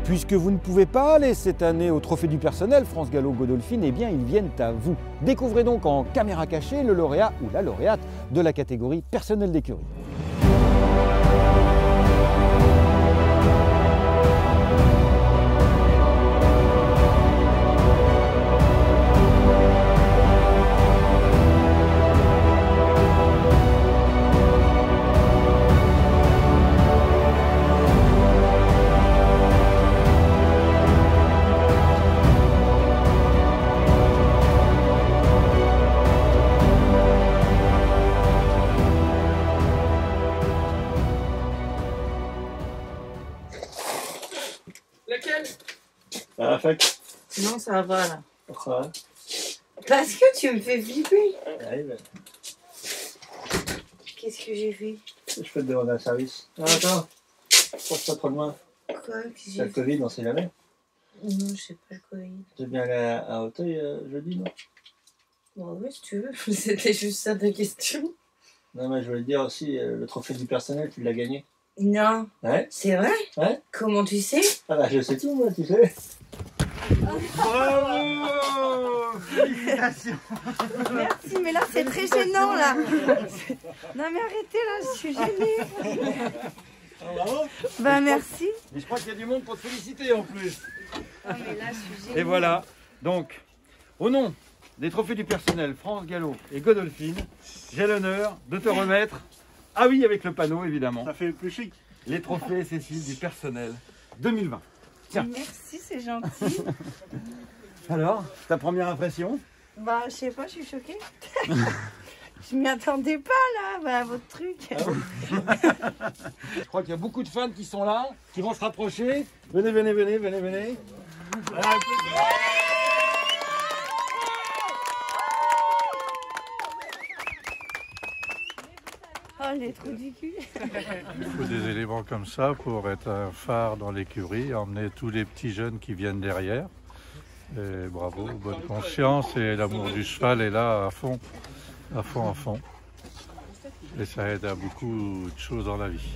Puisque vous ne pouvez pas aller cette année au Trophée du personnel France Gallo Godolphin, eh bien ils viennent à vous. Découvrez donc en caméra cachée le lauréat ou la lauréate de la catégorie personnel d'écurie. Lequel? À la fac. Non, ça va là. Pourquoi? Parce que tu me fais flipper. Ouais, ben, Qu'est-ce que j'ai fait? je peux te demander un service. Ah, attends, pense pas trop loin. Quoi? Qu'est-ce que C'est le j'ai fait? Covid, on sait jamais. Non, je sais pas le Covid. Tu veux bien aller à Auteuil jeudi, non? Bon, oui, si tu veux. C'était juste ça de question. Non, mais je voulais te dire aussi, le trophée du personnel, tu l'as gagné. Non. Ouais? C'est vrai? Ouais? Comment tu sais? Ah bah je sais tout, moi, tu sais. Bravo! Félicitations! Merci, mais là, c'est très gênant, là. Non, mais arrêtez, là, je suis gênée. Bravo! Bah, merci. Mais je crois qu'il y a du monde pour te féliciter en plus. Non, mais là, je suis gênée. Et voilà, donc, au nom des trophées du personnel France Gallo et Godolphin, j'ai l'honneur de te remettre, ah oui, avec le panneau évidemment, Ça fait plus chic. les trophées Cécile du personnel 2020. Tiens. Merci, c'est gentil. Alors, ta première impression? Bah, je sais pas, je suis choquée. Je m'y attendais pas, là, bah, à votre truc. Je crois qu'il y a beaucoup de fans qui sont là, qui vont se rapprocher. Venez, venez, venez, venez, venez. Voilà, Oh, les trous du cul. Il faut des éléments comme ça pour être un phare dans l'écurie, emmener tous les petits jeunes qui viennent derrière. Et bravo, bonne conscience et l'amour du cheval est là à fond, à fond, à fond. Et ça aide à beaucoup de choses dans la vie.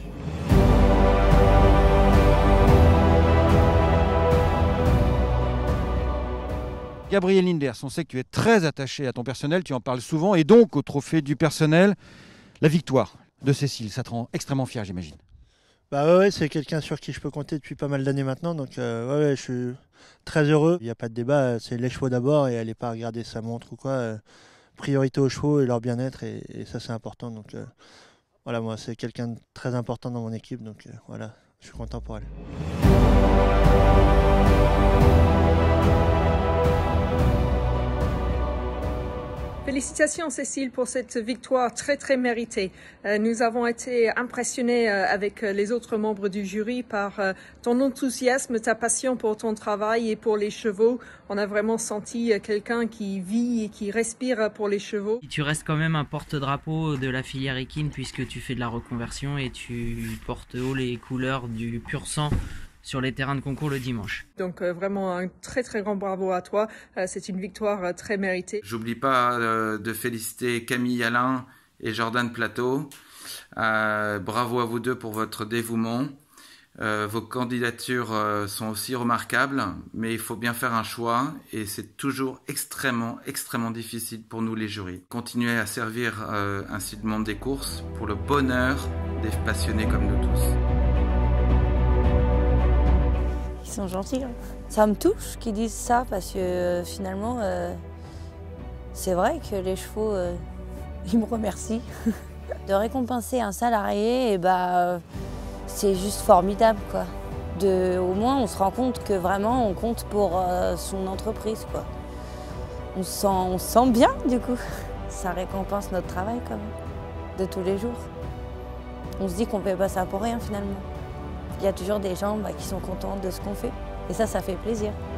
Gabriel Linders, on sait que tu es très attaché à ton personnel, tu en parles souvent, et donc au trophée du personnel, la victoire de Cécile, ça te rend extrêmement fier, j'imagine. Bah ouais, c'est quelqu'un sur qui je peux compter depuis pas mal d'années maintenant, donc ouais, je suis très heureux. Il n'y a pas de débat, c'est les chevaux d'abord et elle n'est pas à regarder sa montre ou quoi. Priorité aux chevaux et leur bien-être et ça c'est important. Donc voilà, moi c'est quelqu'un de très important dans mon équipe, donc voilà, je suis content pour elle. Félicitations Cécile pour cette victoire très méritée. Nous avons été impressionnés avec les autres membres du jury par ton enthousiasme, ta passion pour ton travail et pour les chevaux. On a vraiment senti quelqu'un qui vit et qui respire pour les chevaux. Tu restes quand même un porte-drapeau de la filière équine puisque tu fais de la reconversion et tu portes haut les couleurs du pur sang sur les terrains de concours le dimanche. Donc vraiment un très grand bravo à toi. C'est une victoire très méritée. J'oublie pas de féliciter Camille Alain et Jordan Plateau. Bravo à vous deux pour votre dévouement. Vos candidatures sont aussi remarquables, mais il faut bien faire un choix et c'est toujours extrêmement difficile pour nous les jurys. Continuez à servir ainsi le monde des courses pour le bonheur des passionnés comme nous tous. Ils sont gentils. Hein. Ça me touche qu'ils disent ça parce que finalement, c'est vrai que les chevaux, ils me remercient. De récompenser un salarié, c'est juste formidable, quoi. Au moins, on se rend compte que vraiment, on compte pour son entreprise, quoi. On se sent bien, du coup. Ça récompense notre travail, quand même, de tous les jours. On se dit qu'on ne fait pas ça pour rien, finalement. Il y a toujours des gens qui sont contents de ce qu'on fait. Et ça fait plaisir.